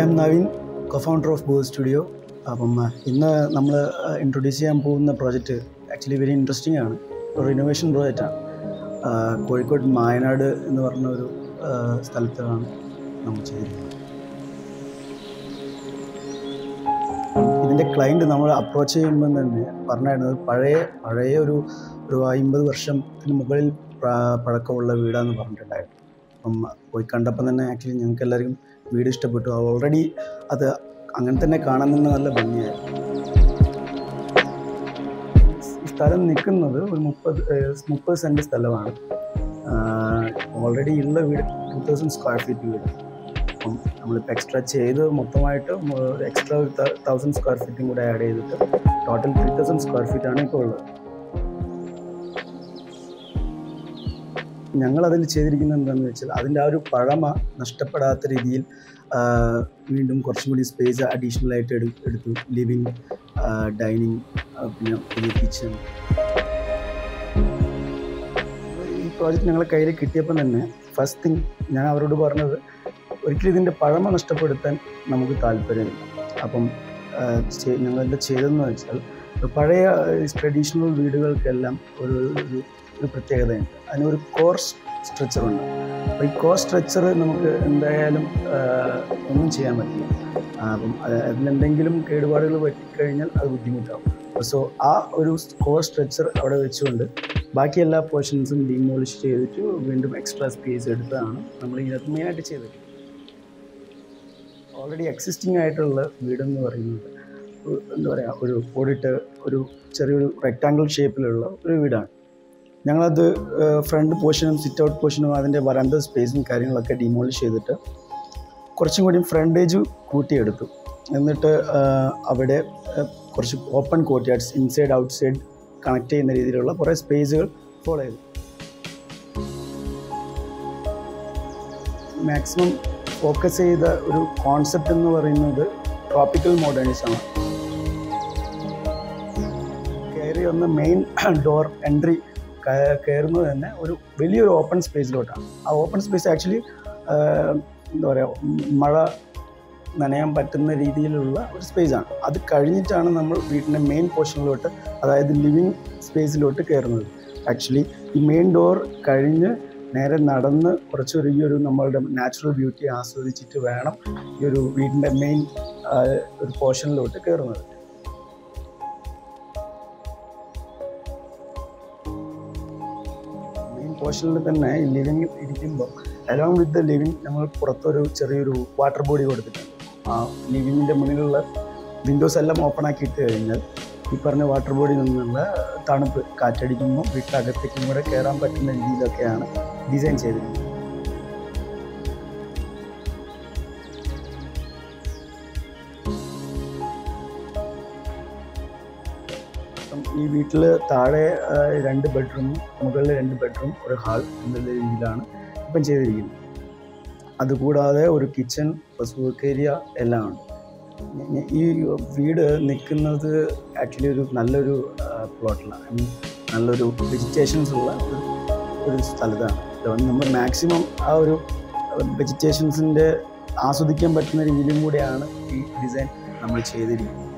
am Navin, co-founder of Buho Studio. ഇന്ന് നമ്മൾ introduce ചെയ്യാൻ പോകുന്ന പ്രോജക്റ്റ് ആക്ച്വലി വെരി ഇൻട്രസ്റ്റിംഗ് ആണ്. ഒരു റിനോവേഷൻ പ്രോജക്റ്റാണ്. കോഴിക്കോട് മായനാട് എന്ന് പറഞ്ഞ ഒരു സ്ഥലത്താണ് നമ്മൾ ചെയ്തിരിക്കുന്നത്. ഇതിൻ്റെ ക്ലയൻറ്റ് നമ്മൾ അപ്രോച്ച് ചെയ്യുമ്പോൾ തന്നെ പറഞ്ഞായിരുന്നത് പഴയ ഒരു 50 വർഷത്തിന് മുകളിൽ പഴക്കമുള്ള വീടാന്ന് പറഞ്ഞിട്ടുണ്ടായിരുന്നു. അപ്പം പോയി കണ്ടപ്പോൾ തന്നെ ആക്ച്വലി ഞങ്ങൾക്ക് എല്ലാവർക്കും വീട് ഇഷ്ടപ്പെട്ടു. ഓൾറെഡി അത് അങ്ങനെ തന്നെ കാണാൻ തന്നെ നല്ല ഭംഗിയായിരുന്നു. ഈ സ്ഥലം നിൽക്കുന്നത് ഒരു 30 സെൻറ്റ് സ്ഥലമാണ്. ഓൾറെഡി ഉള്ള വീട് 2000 സ്ക്വയർ ഫീറ്റ് വീട്. അപ്പം നമ്മളിപ്പോൾ എക്സ്ട്രാ ചെയ്ത് മൊത്തമായിട്ട് എക്സ്ട്രാ 1000 സ്ക്വയർ ഫീറ്റും കൂടെ ആഡ് ചെയ്തിട്ട് ടോട്ടൽ 3000 സ്ക്വയർ ഫീറ്റാണ് ഇപ്പോൾ ഉള്ളത്. ഞങ്ങളതിൽ ചെയ്തിരിക്കുന്നത് എന്താണെന്ന് വെച്ചാൽ അതിൻ്റെ ആ ഒരു പഴമ നഷ്ടപ്പെടാത്ത രീതിയിൽ വീണ്ടും കുറച്ചും കൂടി സ്പേസ് അഡീഷണലായിട്ട് എടുത്തു. ലിവിങ്, ഡൈനിങ്, പിന്നെ പുതിയ കിച്ചൺ. ഈ പ്രോജക്റ്റ് ഞങ്ങളെ കയ്യിൽ കിട്ടിയപ്പോൾ തന്നെ ഫസ്റ്റ് തിങ് ഞാൻ അവരോട് പറഞ്ഞത് ഒരിക്കലും ഇതിൻ്റെ പഴമ നഷ്ടപ്പെടുത്താൻ നമുക്ക് താല്പര്യമില്ല. അപ്പം ഞങ്ങളെന്താ ചെയ്തതെന്ന് വെച്ചാൽ പഴയ ട്രഡീഷണൽ വീടുകൾക്കെല്ലാം ഒരു പ്രത്യേകതയുണ്ട്. അതിനൊരു കോർ സ്ട്രക്ചറുണ്ട്. അപ്പോൾ ഈ കോർ സ്ട്രക്ചർ നമുക്ക് എന്തായാലും ഒന്നും ചെയ്യാൻ പറ്റില്ല. അപ്പം അതിലെന്തെങ്കിലും കേടുപാടുകൾ പറ്റിക്കഴിഞ്ഞാൽ അത് ബുദ്ധിമുട്ടാവും. സോ ആ ഒരു കോർ സ്ട്രക്ചർ അവിടെ വെച്ചുകൊണ്ട് ബാക്കി എല്ലാ പോർഷൻസും ഡീമോളിഷ് ചെയ്തിട്ട് വീണ്ടും എക്സ്ട്രാ സ്പേസ് എടുത്താണ് നമ്മൾ ഇതിനകത്ത് മെയിനായിട്ട് ചെയ്തിട്ട്. ഓൾറെഡി എക്സിസ്റ്റിംഗ് ആയിട്ടുള്ള വീടെന്ന് പറയുന്നത് എന്താ പറയുക, ഒരു ഓടിട്ട് ഒരു ചെറിയൊരു റെക്റ്റാങ്കിൾ ഷേപ്പിലുള്ള ഒരു വീടാണ്. ഞങ്ങളത് ഫ്രണ്ട് പോർഷനും സിറ്റ് ഔട്ട് പോർഷനും അതിൻ്റെ വരാന്ത സ്പേസും കാര്യങ്ങളൊക്കെ ഡിമോളിഷ് ചെയ്തിട്ട് കുറച്ചും കൂടി ഫ്രണ്ടേജ് കൂട്ടിയെടുത്തു. എന്നിട്ട് അവിടെ കുറച്ച് open courtyards inside outside connect ചെയ്യുന്ന രീതിയിലുള്ള കുറേ സ്പേസുകൾ ഫോളോ ചെയ്തു. മാക്സിമം ഫോക്കസ് ചെയ്ത ഒരു കോൺസെപ്റ്റ് എന്ന് പറയുന്നത് ട്രോപ്പിക്കൽ മോഡേണിസമാണ്. കയറി വന്ന മെയിൻ ഡോർ എൻട്രി കയറുന്നത് തന്നെ ഒരു വലിയൊരു ഓപ്പൺ സ്പേസിലോട്ടാണ്. ആ ഓപ്പൺ സ്പേസ് ആക്ച്വലി എന്താ പറയുക, മഴ നനയാൻ പറ്റുന്ന രീതിയിലുള്ള ഒരു സ്പേസാണ്. അത് കഴിഞ്ഞിട്ടാണ് നമ്മൾ വീട്ടിൻ്റെ മെയിൻ പോർഷനിലോട്ട്, അതായത് ലിവിങ് സ്പേസിലോട്ട് കയറുന്നത്. ആക്ച്വലി ഈ മെയിൻ ഡോർ കഴിഞ്ഞ് നേരെ നടന്ന് കുറച്ചൊരു ഈ ഒരു നമ്മളുടെ നാച്ചുറൽ ബ്യൂട്ടി ആസ്വദിച്ചിട്ട് വേണം ഈ ഒരു വീടിൻ്റെ മെയിൻ ഒരു പോർഷനിലോട്ട് കയറുന്നത്. പോർഷനിൽ തന്നെ ഈ ലിവിങ് ഇരിക്കുമ്പോൾ അലോങ് വിത്ത് ദ ലിവിങ് നമ്മൾ പുറത്തൊരു ചെറിയൊരു വാട്ടർ ബോഡി കൊടുത്തിട്ടുണ്ട്. ആ ലിവിങ്ങിൻ്റെ മുന്നിലുള്ള വിൻഡോസ് എല്ലാം ഓപ്പൺ ആക്കിയിട്ട് കഴിഞ്ഞാൽ ഈ പറഞ്ഞ വാട്ടർ ബോഡിയിൽ നിന്നുള്ള തണുപ്പ് കാറ്റടിക്കുമ്പോൾ വീട്ടിനകത്തേക്കും കൂടെ കയറാൻ പറ്റുന്ന രീതിയിലൊക്കെയാണ് ഡിസൈൻ ചെയ്തിരിക്കുന്നത്. ഈ വീട്ടിൽ താഴെ 2 ബെഡ്റൂം, മുകളിൽ 2 ബെഡ്റൂം, ഒരു ഹാൾ എന്നുള്ള രീതിയിലാണ് ഇപ്പം ചെയ്തിരിക്കുന്നത്. അതുകൂടാതെ ഒരു കിച്ചൺ, വർക്ക് ഏരിയ എല്ലാം ഉണ്ട്. ഈ വീട് നിൽക്കുന്നത് ആക്ച്വലി ഒരു നല്ലൊരു പ്ലോട്ടിലാണ്. ഐ മീൻ നല്ലൊരു വെജിറ്റേഷൻസ് ഉള്ള ഒരു സ്ഥലത്താണ്. നമ്മൾ മാക്സിമം ആ ഒരു വെജിറ്റേഷൻസിൻ്റെ ആസ്വദിക്കാൻ പറ്റുന്ന രീതിയിലും കൂടെയാണ് ഈ ഡിസൈൻ നമ്മൾ ചെയ്തിരിക്കുന്നത്.